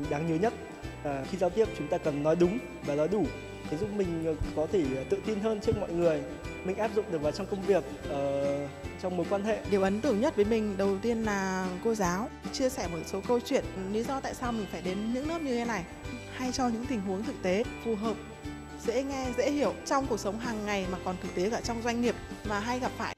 đáng nhớ nhất. Khi giao tiếp chúng ta cần nói đúng và nói đủ để giúp mình có thể tự tin hơn trước mọi người. Mình áp dụng được vào trong công việc, trong mối quan hệ. Điều ấn tượng nhất với mình đầu tiên là cô giáo chia sẻ một số câu chuyện lý do tại sao mình phải đến những lớp như thế này, hay cho những tình huống thực tế phù hợp, dễ nghe, dễ hiểu trong cuộc sống hàng ngày mà còn thực tế cả trong doanh nghiệp mà hay gặp phải.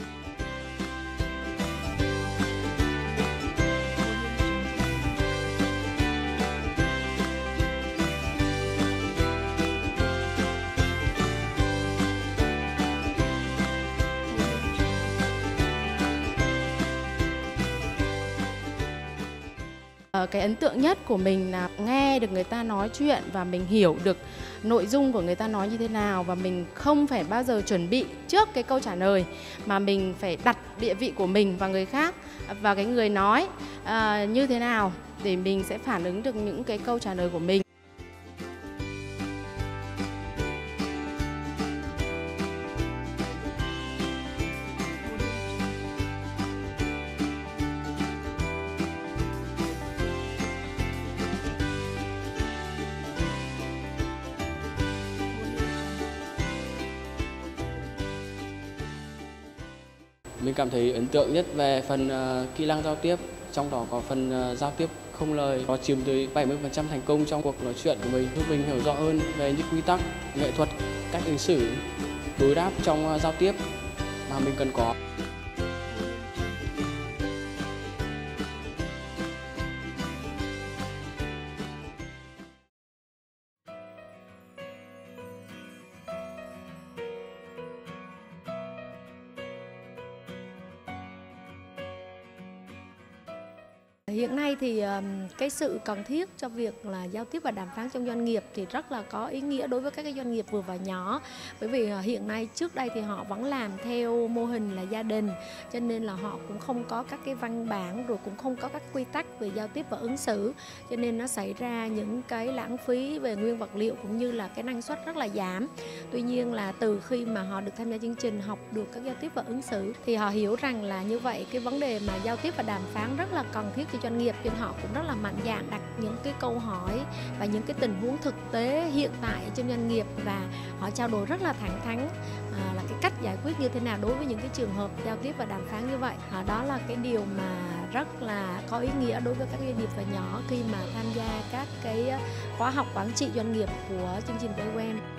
Cái ấn tượng nhất của mình là nghe được người ta nói chuyện và mình hiểu được nội dung của người ta nói như thế nào, và mình không phải bao giờ chuẩn bị trước cái câu trả lời mà mình phải đặt địa vị của mình và người khác và cái người nói như thế nào để mình sẽ phản ứng được những cái câu trả lời của mình. Mình cảm thấy ấn tượng nhất về phần kỹ năng giao tiếp, trong đó có phần giao tiếp không lời có chiếm tới 70% thành công trong cuộc nói chuyện của mình, giúp mình hiểu rõ hơn về những quy tắc, nghệ thuật, cách ứng xử, đối đáp trong giao tiếp mà mình cần có. Hiện nay thì cái sự cần thiết cho việc là giao tiếp và đàm phán trong doanh nghiệp thì rất là có ý nghĩa đối với các cái doanh nghiệp vừa và nhỏ. Bởi vì hiện nay trước đây thì họ vẫn làm theo mô hình là gia đình, cho nên là họ cũng không có các cái văn bản, rồi cũng không có các quy tắc về giao tiếp và ứng xử, cho nên nó xảy ra những cái lãng phí về nguyên vật liệu cũng như là cái năng suất rất là giảm. Tuy nhiên là từ khi mà họ được tham gia chương trình học được các giao tiếp và ứng xử thì họ hiểu rằng là như vậy cái vấn đề mà giao tiếp và đàm phán rất là cần thiết cho doanh nghiệp, nên họ cũng rất là mạnh dạn đặt những cái câu hỏi và những cái tình huống thực tế hiện tại trong doanh nghiệp, và họ trao đổi rất là thẳng thắn là cái cách giải quyết như thế nào đối với những cái trường hợp giao tiếp và đàm phán như vậy. Đó là cái điều mà rất là có ý nghĩa đối với các doanh nghiệp và nhỏ khi mà tham gia các cái khóa học quản trị doanh nghiệp của chương trình VOM.